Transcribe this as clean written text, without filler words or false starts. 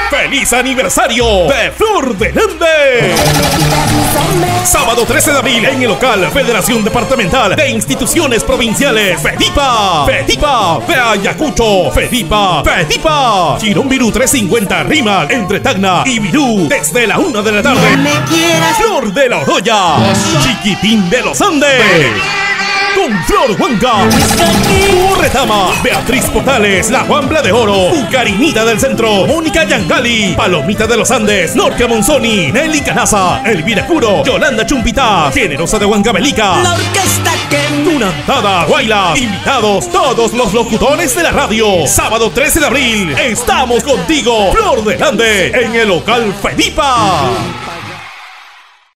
¡Feliz aniversario de Flor de Lande! Sábado 13 de abril en el local Federación Departamental de Instituciones Provinciales FEDIPA. FEDIPA de Ayacucho. FEDIPA. FEDIPA. Girón Virú 350 Rimac entre Tacna y Virú desde la 1 de la tarde. Flor de la Oroya. Chiquitín de los Andes. Con Flor Huanca, Retama, Beatriz Potales, La Juambla de Oro, Ucarinita del Centro, Mónica Yangali, Palomita de los Andes, Norte Monzoni, Nelly Canaza, Elvira Curo, Yolanda Chumpita, Generosa de Huancavelica, la orquesta que Tunantada, Guayla, invitados todos los locutores de la radio. Sábado 13 de abril, estamos contigo, Flor de Lande, en el local FEDIPA.